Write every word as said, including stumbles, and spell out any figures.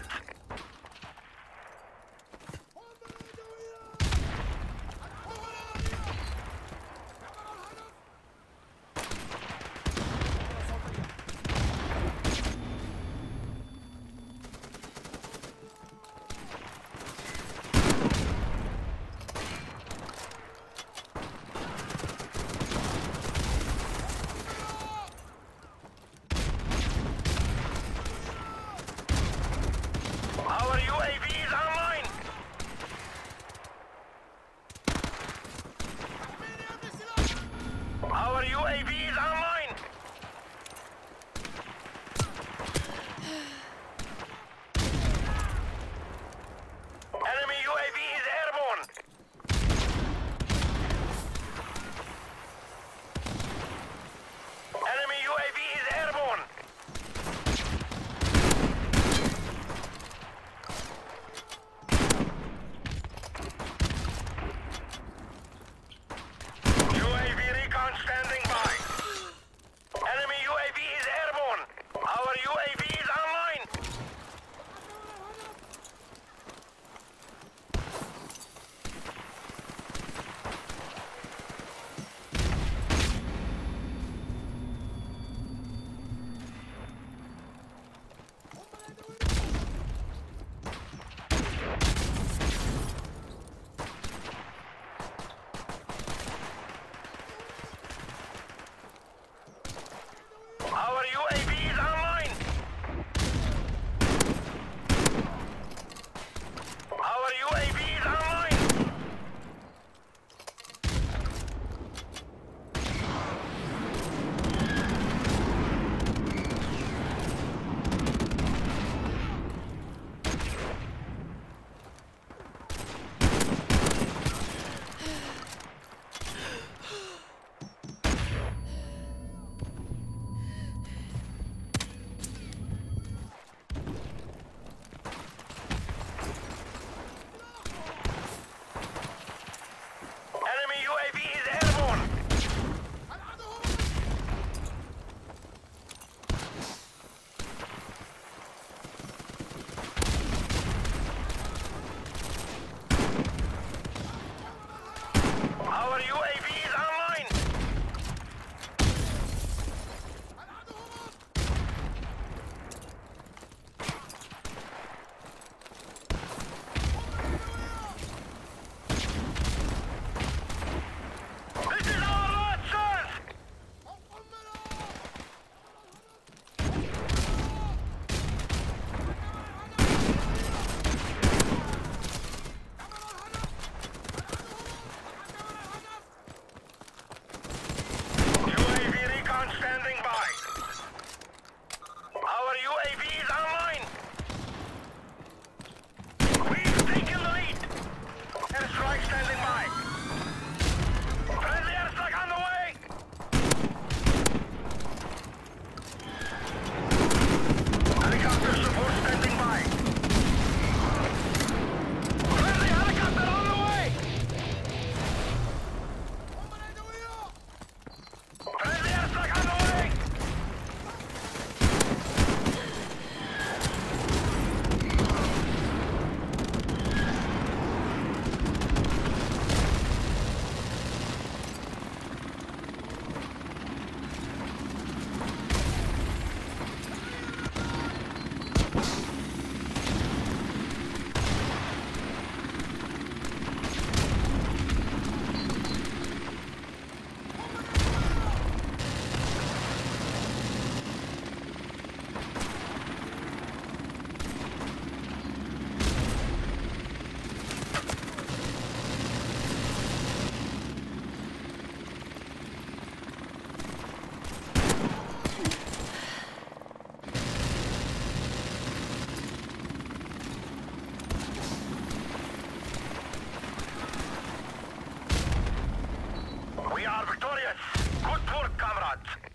comrades! Our U A V is online! Our U A V is online! Enemy U A V is airborne! Enemy U A V is airborne! U A V recon standing by. Enemy U A V is airborne. Our U A V is online. Our U A V is online. Our U A V is online. Enemy U A V is airborne. Our U A V is online. This is our last chance. U A V recon standing by. Our U A V is online. We've taken the lead. Airstrike standing by. Friendly airstrike on the way. Helicopter support standing by. Friendly helicopter on the way. Friendly airstrike on the way. We are victorious. Good work, comrades.